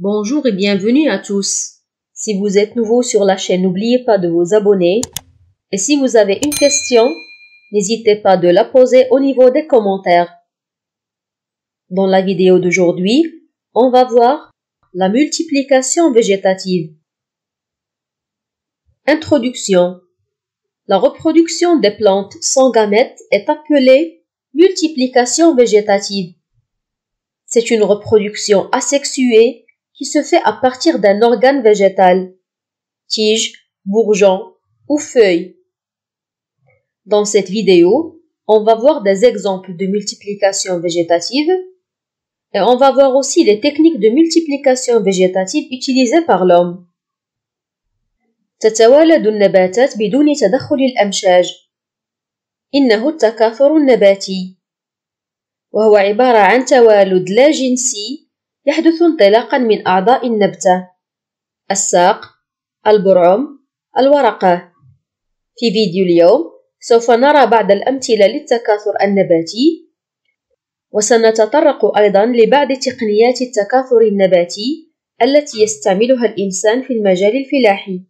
Bonjour et bienvenue à tous. Si vous êtes nouveau sur la chaîne, n'oubliez pas de vous abonner. Et si vous avez une question, n'hésitez pas de la poser au niveau des commentaires. Dans la vidéo d'aujourd'hui, on va voir la multiplication végétative. Introduction. La reproduction des plantes sans gamètes est appelée multiplication végétative. C'est une reproduction asexuée qui se fait à partir d'un organe végétal, tige, bourgeon ou feuille. Dans cette vidéo, on va voir des exemples de multiplication végétative et on va voir aussi les techniques de multiplication végétative utilisées par l'homme. تتوالد النباتات بدون تدخل الأمشاج. إنه التكاثر النباتي، وهو عبارة عن توالد لا جنسي يحدث انطلاقا من أعضاء النبتة: الساق، البرعم، الورقة. في فيديو اليوم سوف نرى بعض الأمثلة للتكاثر النباتي، وسنتطرق أيضا لبعض تقنيات التكاثر النباتي التي يستعملها الإنسان في المجال الفلاحي.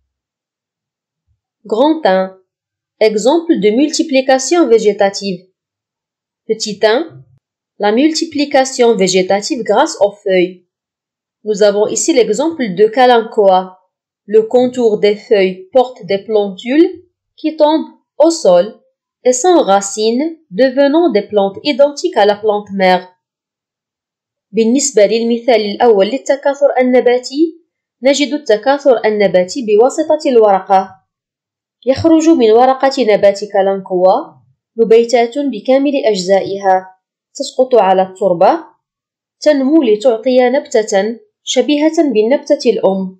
Grand 1. Exemple de multiplication végétative. Petit 1. La multiplication végétative grâce aux feuilles. Nous avons ici l'exemple de Kalanchoe. Le contour des feuilles porte des plantules qui tombent au sol et sans racines, devenant des plantes identiques à la plante mère. بالنسبة للمثال الأول للتكاثر النباتي، نجد التكاثر النباتي بواسطة الورقة. يخرج من ورقة نبات كالانكوا نبيتات بكامل أجزائها تسقط على التربة، تنمو لتعطي نبتة شبيهة بالنبتة الأم.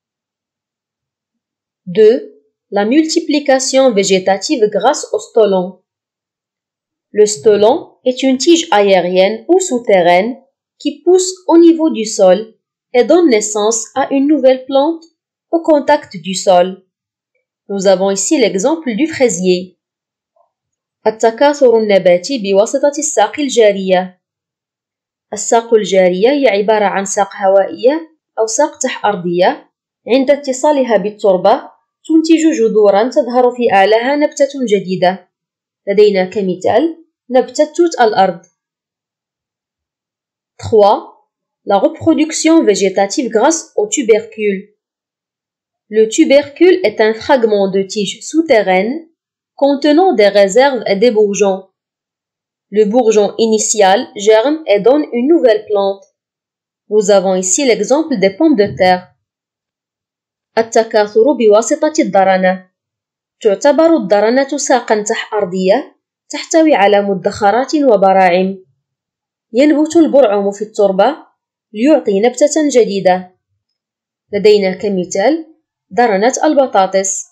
2. La multiplication végétative grâce au stolon. Le stolon est une tige aérienne ou souterraine qui pousse au niveau du sol et donne naissance à une nouvelle plante au contact du sol. Nous avons ici l'exemple du fraisier. التكاثر النباتي بواسطة الساق الجارية. الساق الجارية هي عبارة عن ساق هوائية أو ساق تحت أرضية، عند اتصالها بالتربة تنتج جذورا تظهر في أعلاها نبتة جديدة. لدينا كمثال نبتة توت الأرض. 3. La reproduction végétative grâce au tubercule. Le tubercule est un fragment de tige souterraine contenant des réserves et des bourgeons. Le bourgeon initial germe et donne une nouvelle plante. Nous avons ici l'exemple des pommes de terre. التكاثر بواسطة الضرنة. تعتبر الضرنة ساقا تحت أرضية تحتوي على مدخرات وبراعم. ينبت البرعم في التربة ليعطي نبتة جديدة. لدينا كمثال ضرنة البطاطس.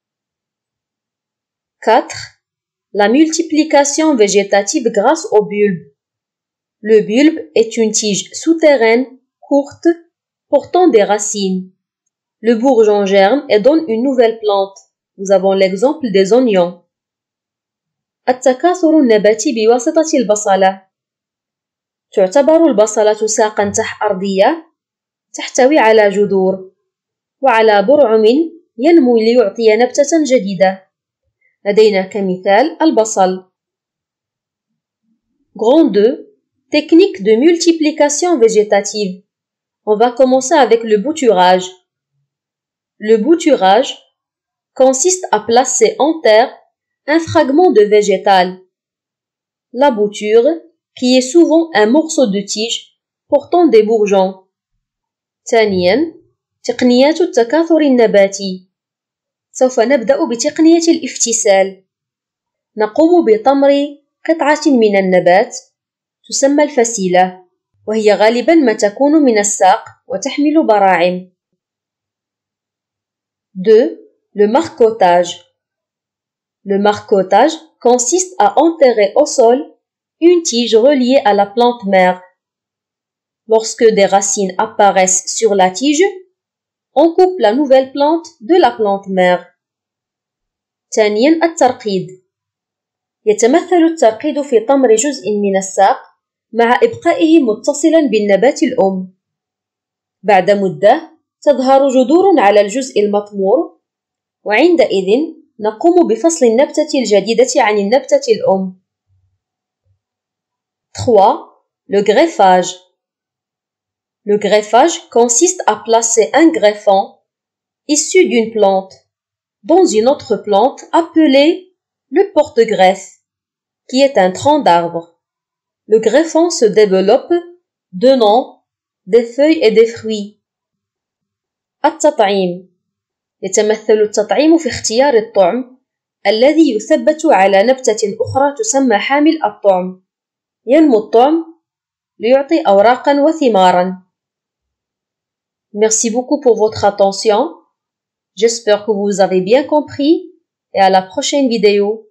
4. La multiplication végétative grâce au bulbe. Le bulbe est une tige souterraine courte portant des racines. Le bourgeon germe et donne une nouvelle plante. Nous avons l'exemple des oignons. التكاثر النباتي بواسطة البصلة. تعتبر البصلة ساقا تحت أرضية تحتوي على جذور وعلى برعم ينمو ليعطي نبتة جديدة. لدينا كمثال البصل. Grand 2. Technique de multiplication végétative. On va commencer avec le bouturage. Le bouturage consiste à placer en terre un fragment de végétal. La bouture, qui est souvent un morceau de tige portant des bourgeons. ثانياً، تقنيات التكاثر النباتي. سوف نبدأ بتقنية الافتسال. نقوم بطمر قطعة من النبات تسمى الفسيلة، وهي غالباً ما تكون من الساق وتحمل براعم. 2. Le marcottage. Le marcottage consiste à enterrer au sol une tige reliée à la plante mère. Lorsque des racines apparaissent sur la tige, on coupe la nouvelle plante de la plante mère. ثانياً الترقيد. يتمثل الترقيد في طمر جزء من الساق مع إبقائه متصلاً بالنبات الأم. بعد مدة تظهر جذور على الجزء المطمور، وعندئذ نقوم بفصل النبتة الجديدة عن النبتة الأم. 3. Le greffage. Le greffage consiste à placer un greffon issu d'une plante dans une autre plante appelée le porte-greffe, qui est un tronc d'arbre. Le greffon se développe donnant des feuilles et des fruits. التطعيم. يتمثل التطعيم في اختيار الطعم الذي يثبت على نبتة أخرى تسمى حامل الطعم. ينمو الطعم ليعطي أوراقا وثمارا. Merci beaucoup pour votre attention. J'espère que vous avez bien compris et à la prochaine vidéo.